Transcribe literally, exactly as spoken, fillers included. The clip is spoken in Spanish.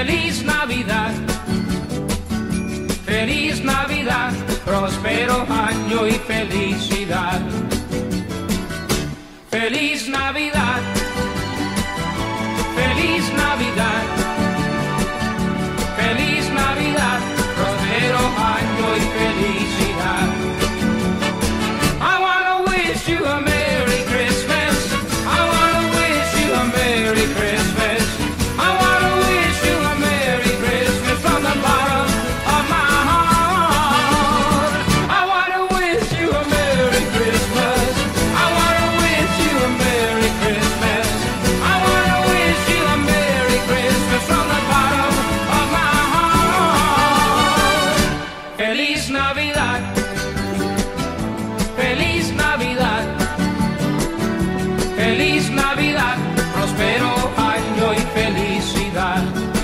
Feliz Navidad, feliz Navidad, próspero año y felicidad. Feliz Navidad, feliz Navidad, feliz Navidad, próspero año y felicidad. I wanna wish you a Merry Christmas. I wanna wish you a Merry Christmas. I wanna wish you a Merry Christmas from the bottom of my heart. I wanna wish you a Merry Christmas. I wanna wish you a Merry Christmas. I wanna wish you a Merry Christmas from the bottom of my heart. Feliz Navidad, feliz Navidad, feliz Navidad, próspero año y felicidad.